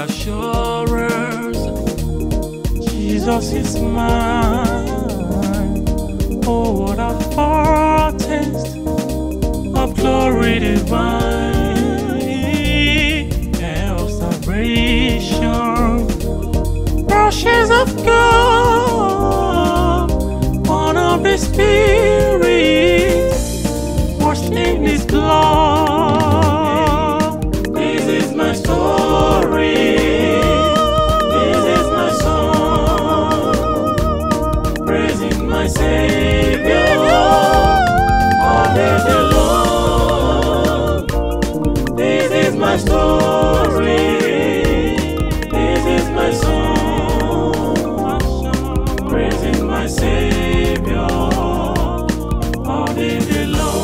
assurance. Jesus is mine. Oh, what a foretaste of glory divine and of salvation. Brushes of God, born of the Spirit, washed in His blood. This is my story. This is my song, praising my Savior all day long. This is my story. This is my song, praising my Savior all day long.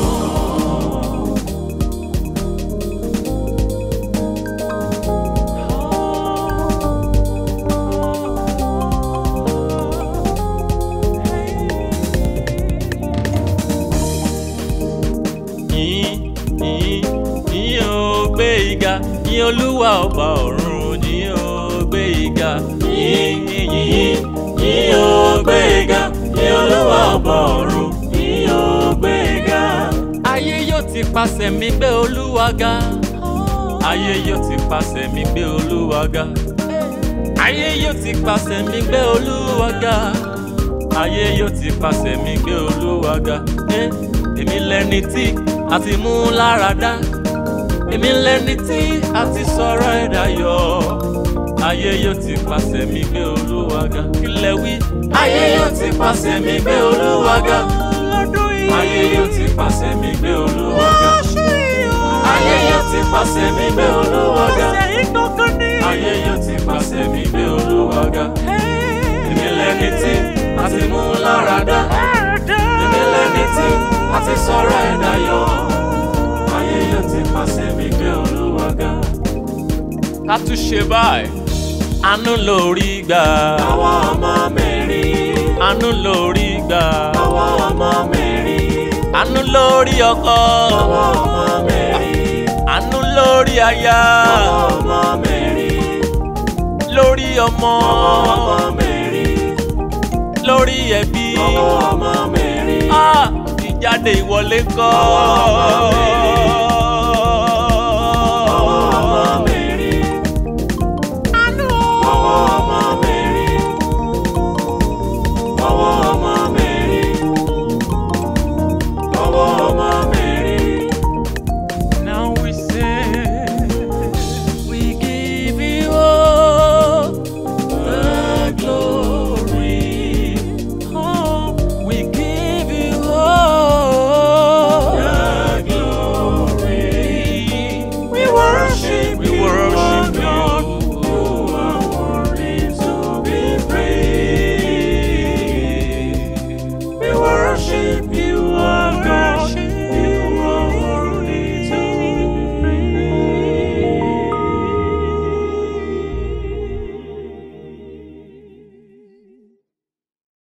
Yìn Olúwa ọba ọ̀run, yìn ó gbé ìga. Yìn ó gbé ìga. Yìn Olúwa ọba ọ̀run, yìn ó gbé ìga. Ayé yóò ti pàṣẹ mi gbé Olúwa ga. Ayé yóò ti pàṣẹ mi gbé Olúwa ga. Ayé yóò ti pàṣẹ mi gbé Olúwa ga. Ayé yóò ti pàṣẹ mi gbé Olúwa ga. Èmi lẹni tí a ti mú lára dá. Èmi lẹni tí a ti sọ̀rọ̀ ẹ̀ dayọ̀. Ayé yóò ti pàṣẹ mi gbé Olúwa ga. Ilẹ̀ wí. Ayé yóò ti pàṣẹ mi gbé Olúwa ga. Ayé yóò ti pàṣẹ mi gbé Olúwa ga. Ayé yóò ti pàṣẹ mi gbé Olúwa ga. Ayé yóò ti pàṣẹ mi gbé Olúwa ga. Èmi lẹni tí a ti mú lára dá. Èmi lẹni tí a ti sọ̀rọ̀ ẹ̀ dayọ̀. Ayé yóò ti pàṣẹ mi gbé Olúwa ga. Ká tún ṣe báyìí. Àánú lórí gbà. Àwọn ọmọ mẹ́rin. Àánú lórí gbà. Àwọn ọmọ mẹ́rin. Àánú lórí ọkọ. Àwọn ọmọ mẹ́rin. Àánú lórí aya. Àwọn ọmọ mẹ́rin. Lórí ọmọ. Àwọn ọmọ mẹ́rin. Lórí ẹbí. Àwọn ọmọ mẹ́rin. Ìjáde ìwọlé kọ́. You